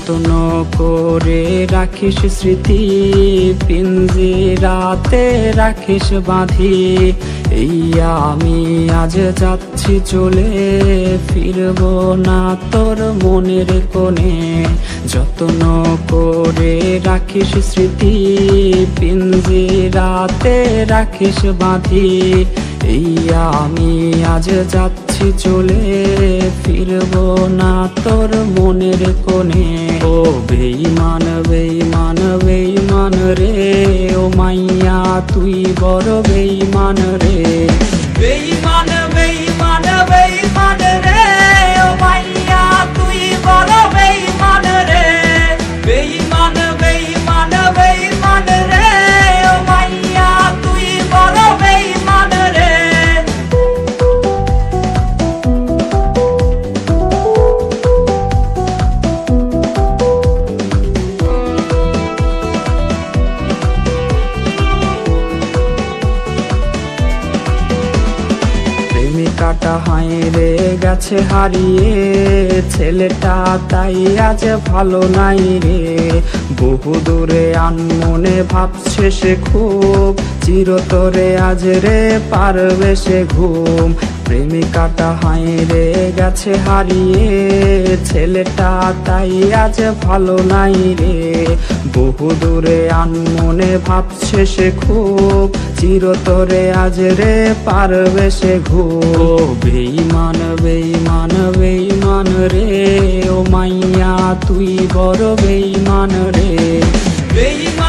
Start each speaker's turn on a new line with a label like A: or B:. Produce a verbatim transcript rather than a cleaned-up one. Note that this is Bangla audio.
A: যত্ন করে রাখিস স্মৃতি, পিঞ্জিরাতে রাখিস বাঁধি। এই আমি আজ যাচ্ছি চলে, ফিরব না তোর মনের কোণে। যত্ন করে রাখিস স্মৃতি, পিঞ্জিরাতে রাখিস বাঁধি। এই আমি আজ যাচ্ছি চলে, ফিরব না তোর মনের কোণে। ও বেঈমান বেঈমান বেঈমান রে, ও মাইয়া তুই বড় বেঈমান রে। বেঈমান বেঈমান বেঈমান রে, ও মাইয়া তুই বড় বেঈমান রে। বেঈমান বেঈমান বেঈমান রে, ও মাইয়া তুই বড় বেঈমান রে। প্রেমিকাটা হায়রে গেছে হারিয়ে, ছেলেটা তাই আজ ভালো নাই রে। বহু দূরে আনমনে ভাবছে সে খুব, চিরতরে আজ রে পারবে সে ঘুম। প্রেমিকাটা হায়রে গেছে হারিয়ে, ছেলেটা তাই আজ ভালো নাই রে। বহু দূরে আনমনে ভাবছে সে খুব, চিরতরে আজ রে পারবে সে ঘুম। বেঈমান বেঈমান বেঈমান রে, ও মাইয়া তুই বড় বেঈমান রে। বেঈমান